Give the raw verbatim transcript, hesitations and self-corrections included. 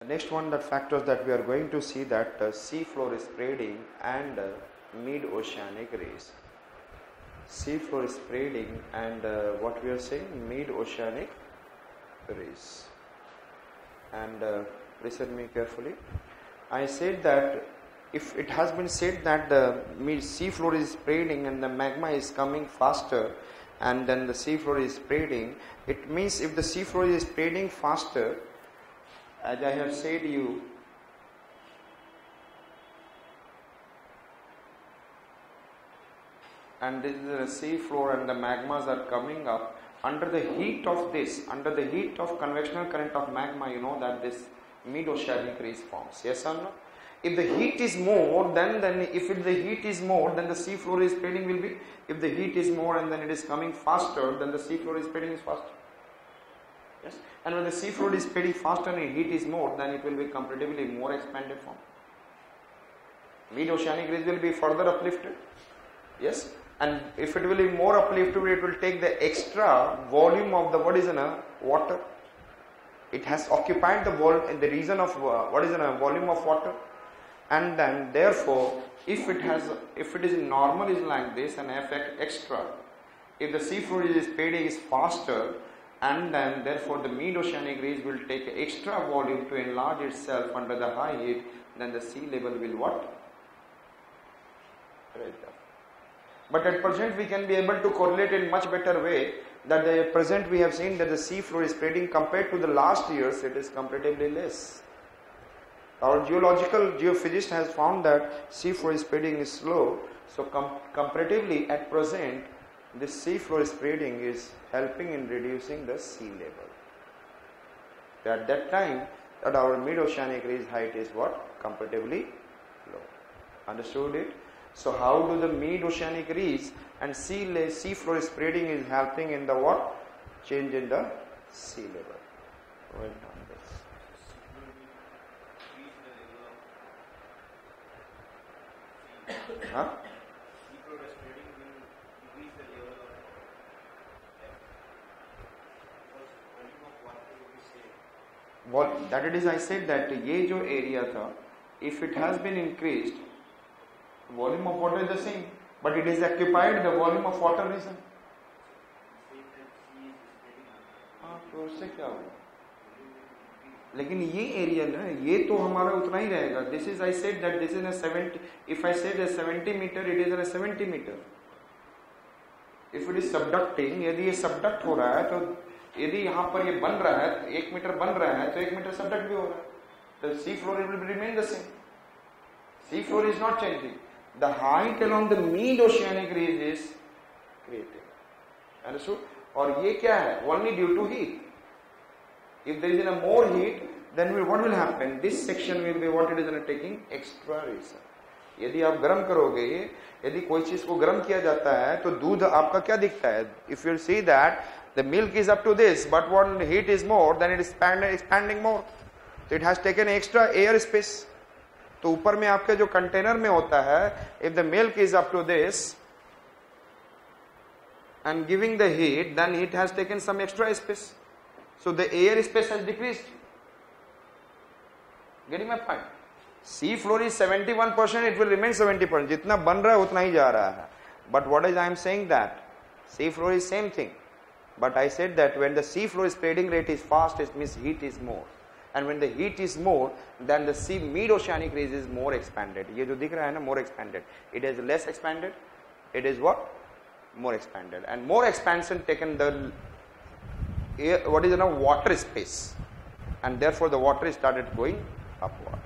Next one, that factors that we are going to see, that uh, sea floor is spreading and uh, mid-oceanic rays. Sea floor is spreading and uh, what we are saying, mid-oceanic rays. And uh, listen me carefully. I said that if it has been said that the sea floor is spreading and the magma is coming faster, and then the sea floor is spreading, it means if the sea floor is spreading faster, as I have said you, and this is the sea floor and the magmas are coming up, under the heat of this, under the heat of convectional current of magma, you know that this mid-oceanic rays forms. Yes or no? If the heat is more, then, then if it, the heat is more, then the sea floor is spreading will be, if the heat is more and then it is coming faster, then the sea floor is spreading is faster. Yes? And when the sea floor is spreading faster and heat is more, then it will be comparatively more expanded form. Mid-oceanic rays will be further uplifted. Yes? And if it will be more uplifted, it will take the extra volume of the, what is in a water. It has occupied the vol in the region of uh, what is in a volume of water. And then therefore, if it has, if it is normal is like this and effect extra, if the sea floor is spreading is faster, and then therefore the mid-oceanic rays will take extra volume to enlarge itself under the high heat, then the sea level will what? Right there. But at present we can be able to correlate in much better way, that at present we have seen that the sea floor is spreading compared to the last years, it is comparatively less. Our geological geophysicist has found that sea floor spreading is slow, so com comparatively at present this sea floor spreading is helping in reducing the sea level. At that time, that our mid-oceanic rays height is what? Comparatively low. Understood it? So how do the mid-oceanic rays and sea, sea floor spreading is helping in the what? Change in the sea level. Well done this. Huh? What that it is, I said that ये जो area था, if it has been increased, volume of water is the same, but it is occupied the volume of water reason. हाँ तो उससे क्या होगा? लेकिन ये area ना, ये तो हमारा उतना ही रहेगा. This is, I said that this is a seventy. If I said a seventy meter, it is a seventy meter. If it is subducting, यदि ये subduct हो रहा है तो यदि यहाँ पर ये बन रहा है, एक मीटर बन रहा है तो एक मीटर subduct भी हो रहा है. The sea floor will remain the same. Sea floor is not changing. The height along the mid-oceanic rays is creating. Understood? और ये क्या है? Only due to heat. If there is a more heat, then will, what will happen? This section will be what it is taking extra rays. यदि आप गर्म करोगे, यदि कोई चीज को गर्म किया जाता है तो दूध आपका क्या दिखता है? If you see that the milk is up to this, but when the heat is more, then it is expanding, expanding more. So it has taken extra air space. तो ऊपर में आपके जो कंटेनर में होता है, if the milk is up to this and giving the heat, then it has taken some extra space. So the air space has decreased. Getting my point? Sea floor is seventy-one percent, it will remain seventy percent. जितना बन रहा है उतना ही जा रहा है. But what is I am saying that sea floor is same thing. But I said that when the sea floor spreading rate is fast, it means heat is more. And when the heat is more, then the sea mid-oceanic rays is more expanded. ये जो दिख रहा है ना, more expanded. It is less expanded. It is what? More expanded. And more expansion taken the air, what is in a water space. And therefore the water started going upward.